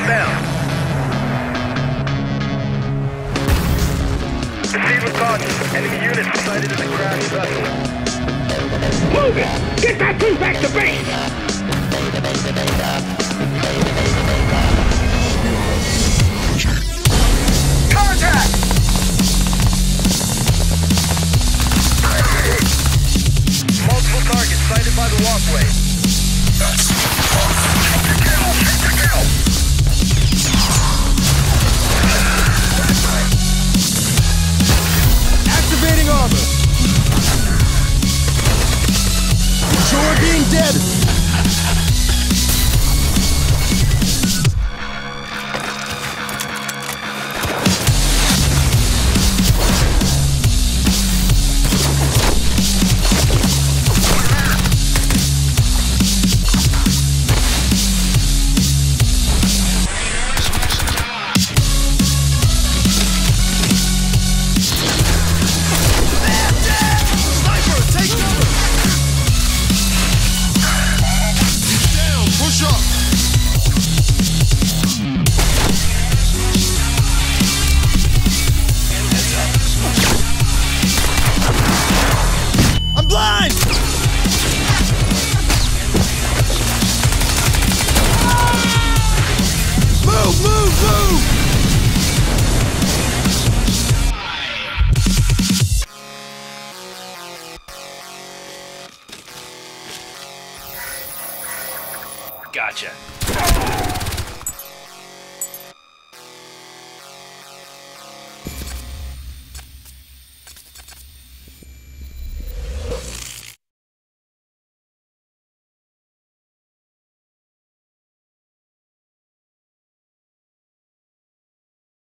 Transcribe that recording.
inbound. Proceed with caution. Enemy units sighted in the crashed vessel. Move it! Get that thing back to base! Contact! Multiple targets sighted by the walkway. Activating armor. Enjoy being dead. Move!